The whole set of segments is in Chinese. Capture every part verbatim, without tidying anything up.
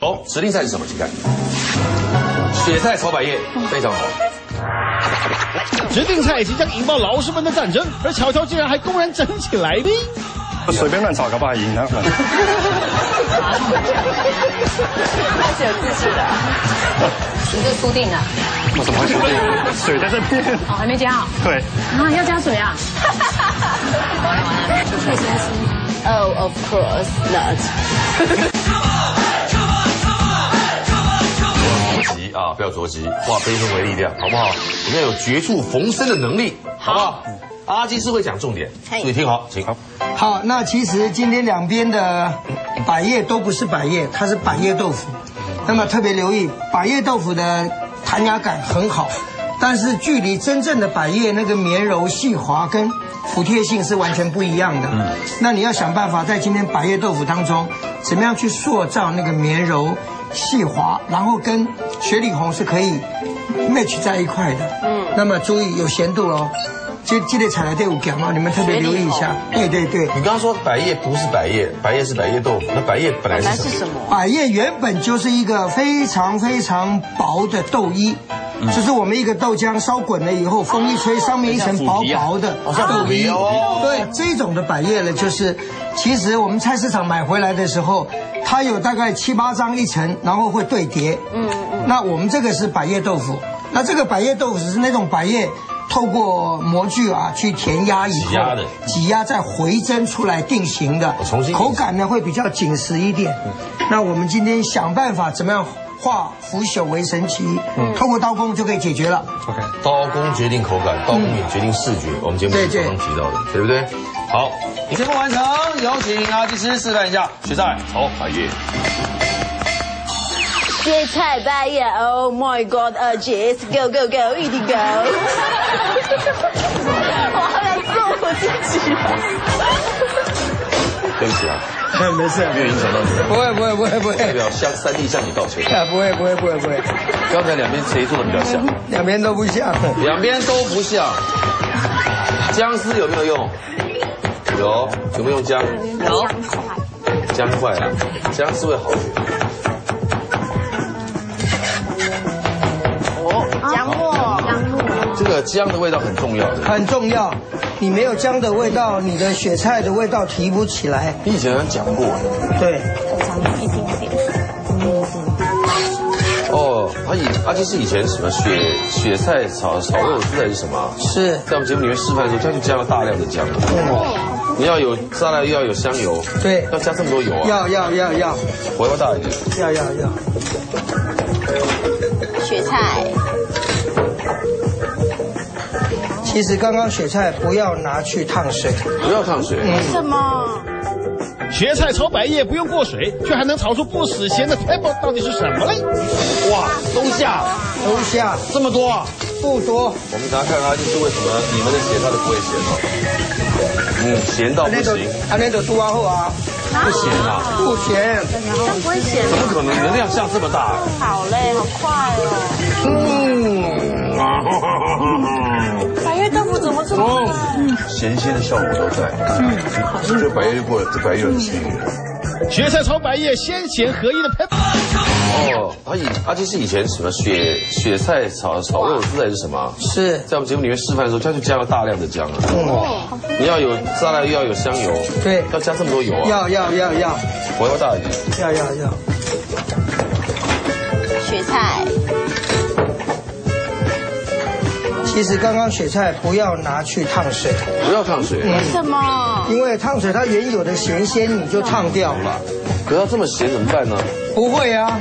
哦，指定菜是什么？请看，雪菜炒百叶，非常好。 指定菜即将引爆老师们的战争，而巧巧竟然还公然整起来宾。 随便乱炒，搞不好赢他们。 他是有自制的，你就初定了。 为什么会初定？水在这边。 哦，还没加好。 对。 啊，要加水啊。完了完了，可以加水。Oh, of course not. 啊，不要着急，化悲愤为力量，好不好？我们要有绝处逢生的能力，好不好？阿基师会讲重点，注意听好，请。 好，那其实今天两边的百叶都不是百叶，它是百叶豆腐。那么特别留意，百叶豆腐的弹牙感很好，但是距离真正的百叶那个绵柔细滑跟服帖性是完全不一样的。嗯，那你要想办法在今天百叶豆腐当中，怎么样去塑造那个绵柔细滑，然后跟雪里红是可以 match 在一块的。嗯，那么注意有咸度哦。这这类采来队伍讲哦，你们特别留意一下。对对对， 你刚刚说百叶不是百叶，百叶是百叶豆腐，那百叶本来是什么？ 百叶原本就是一个非常非常薄的豆衣，这是我们一个豆浆烧滚了以后，风一吹，上面一层薄薄的豆衣。对，这种的百叶呢，就是其实我们菜市场买回来的时候，它有大概七八张一层，然后会对叠。嗯嗯。那我们这个是百叶豆腐，那这个百叶豆腐是那种百叶。透过模具啊去填压以后，挤压的，挤压再回蒸出来定型的，重新口感呢会比较紧实一点。那我们今天想办法怎么样化腐朽为神奇，透过刀工就可以解决了。 OK， 刀工决定口感，刀工也决定视觉。我们节目常常提到的，对不对？好，你节目完成，有请阿基师示范一下雪菜炒百叶。 雪菜百叶 ，Oh my God， 呃 ，Yes， Go Go Go， 一定 Go！ 我好想揍我自己。 对不起啊， 没事， 没有影响到你。 不会不会不会不会。 代表向三弟向你道歉。 啊，不会不会不会不会。 刚才两边谁做的比较像？ 两边都不像。 两边都不像。姜丝有没有用？有，有没有用姜？ 有。 姜块啊，姜丝会好一点。 姜末，姜末， 这个姜的味道很重要的， 很重要。你没有姜的味道，你的雪菜的味道提不起来。 你以前讲过， 对， 一点点。 哦，阿以阿基是以前什么雪雪菜炒炒肉丝还是什么？ 是在我们节目里面示范的时候，他就加了大量的姜。哦，你要有沙拉，又要有香油， 对， 要加这么多油啊？ 要要要要， 火要大一点。 要要要。 雪菜。 其实刚刚雪菜不要拿去烫水， 不要烫水。 为什么？ 雪菜炒百叶不用过水，却还能炒出不死咸的 table， 到底是什么嘞？ 哇，都下， 都下， 这么多啊？ 不多。 我们大家看阿基是为什么你们的咸它都不会咸哦？嗯，咸到不行。 他那个多啊后啊， 不咸啊？ 不咸， 它不会咸。 怎么可能？能量像这么大？ 好嘞，好快哦。嗯。百叶豆腐怎么这么快？ 咸鲜的效果都在。嗯，这百叶就过了，这百叶很咸。 雪菜炒百叶，鲜咸合一的 pepper。 哦，阿以阿基是以前什么雪雪菜炒炒肉丝还是什么？ 是在我们节目里面示范的时候，他就加了大量的姜啊。哦，你要有沙拉，又要有香油， 对， 要加这么多油啊？ 要要要要， 火要大一点。 要要要。 雪菜。 其实刚刚雪菜不要拿去烫水， 不要烫水。 为什么？ 因为烫水它原有的咸鲜你就烫掉了。 可是它这么咸怎么办呢？ 不会啊，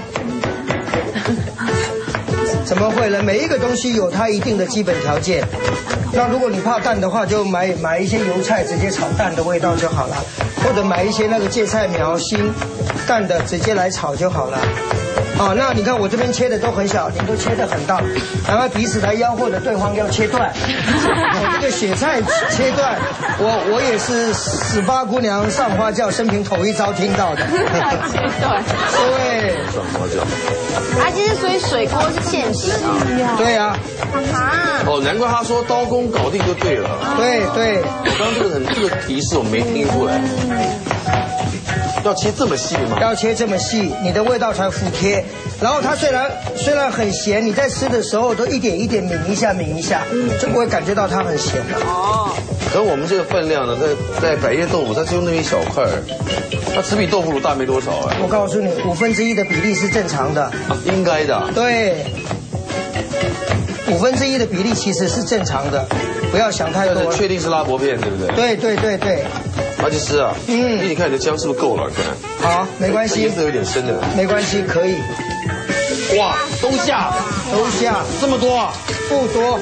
怎么会呢？每一个东西有它一定的基本条件。那如果你怕淡的话，就买买一些油菜直接炒淡的味道就好了，或者买一些那个芥菜苗心淡的直接来炒就好了。哦，那你看我这边切的都很小，你都切得很大，然后彼此来吆喝的对方要切断。我这个雪菜切断，我我也是十八姑娘上花轿生平头一遭听到的。 切断。 对。 上花轿。 啊，其实所以水锅是现实啊。 对啊。 啊。 哦，难怪他说刀工搞定就对了。 对对。 刚刚这个很这个提示我没听出来。 要切这么细吗？ 要切这么细，你的味道才服帖。然后它虽然虽然很咸，你在吃的时候都一点一点抿一下抿一下，就不会感觉到它很咸的。 哦。 可我们这个分量呢，在在百叶豆腐，它只有那么一小块儿，它只比豆腐乳大没多少哎。 我告诉你，五分之一的比例是正常的。 啊，应该的。 对。五分之一的比例其实是正常的，不要想太多。 确定是拉薄片，对不对？ 对对对对。 阿基师啊，嗯，你看你的姜是不是够了？看。 好，没关系。 颜色有点深的。 没关系，可以。 哇，都下， 都下， 这么多啊？ 不多。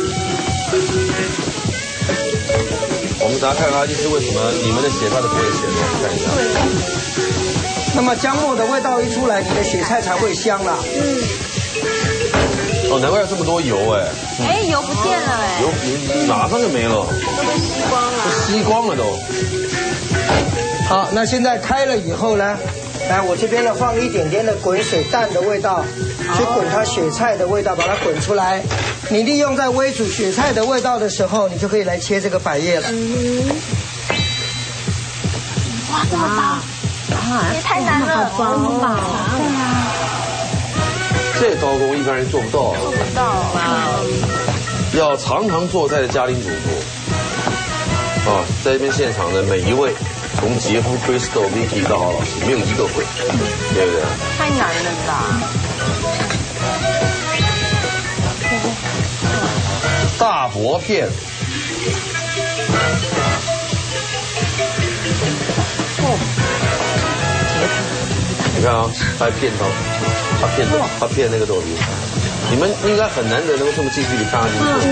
我们大家看看阿基师为什么你们的血菜都不会咸呢？看一下。 那么姜末的味道一出来，你的雪菜才会香啦。嗯。 哦，难怪要这么多油哎！ 哎，油不见了哎！ 油马上就没了， 都被吸光了， 都吸光了都。 好，那现在开了以后呢，来我这边呢放一点点的滚水蛋的味道，去滚它雪菜的味道，把它滚出来。你利用在煨煮雪菜的味道的时候，你就可以来切这个百叶了。嗯。 哇，这么薄！啊，也太难了，这么薄。对啊。 这刀工一般人做不到， 做不到啊！ 要常常做菜的家庭主妇啊，在这边现场的每一位，从杰夫、Crystal、Vicky 到郝老师，没有一个会，对不对？ 太难了啦！ 大薄片，哦，你看啊，它还片刀。他骗的，他骗那个豆皮，你们应该很难得能够这么近距离看他进去做菜。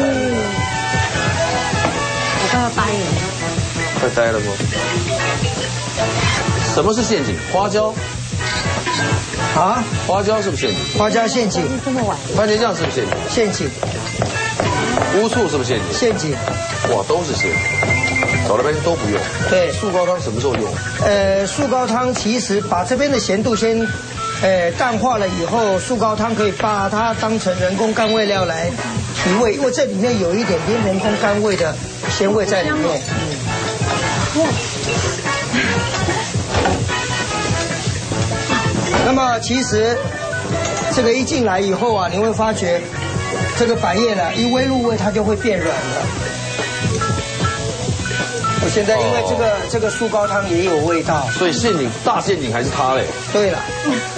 我快要呆了， 快呆了吗？什么是陷阱？花椒啊？ 花椒是不是陷阱？ 花椒陷阱。 这么晚。 番茄酱是不是陷阱？ 陷阱。 乌醋是不是陷阱？ 陷阱。 哇，都是陷阱。找了半天都不用。 对。 素高汤什么时候用？ 呃，素高汤其实把这边的咸度先。呃，淡化了以后，素高汤可以把它当成人工甘味料来提味，因为这里面有一点点人工甘味的鲜味在里面。嗯。那么其实这个一进来以后啊，你会发觉这个百叶呢，一煨入味它就会变软了。我现在因为这个、哦、这个素高汤也有味道， 所以陷阱大陷阱还是它嘞。 对了。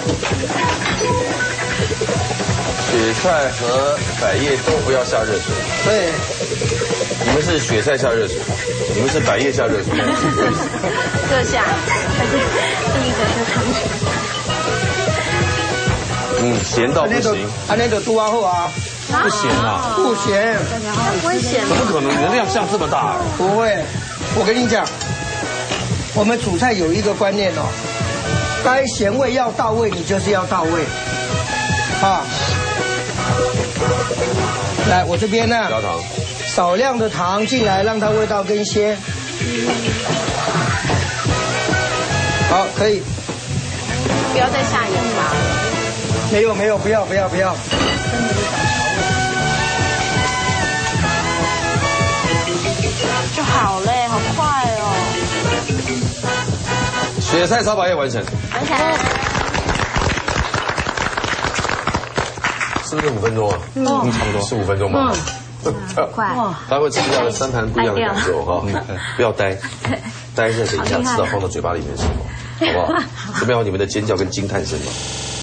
雪菜和百叶都不要下热水。 对。 你们是雪菜下热水，你们是百叶下热水。 各下，还是第一个是汤水。 嗯，咸到不行。 啊，那个多厚啊？ 不咸啊？ 不咸。 不会咸。 怎么可能？能量像这么大？ 不会。我跟你讲，我们煮菜有一个观念哦，该咸味要到位，你就是要到位，啊。来，我这边呢， 加糖， 少量的糖进来，让它味道更鲜。好，可以。 不要再下盐巴。 没有没有，不要不要不要。 就好嘞，好快哦！ 雪菜炒百叶完成。 完成。 是不是五分钟啊？嗯，差不多是五分钟吧。嗯， 快。 他会吃掉了三盘不一样的感受哈，不要呆，呆着等一下吃到放到嘴巴里面的时候，好不好？准备好你们的尖叫跟惊叹声吧。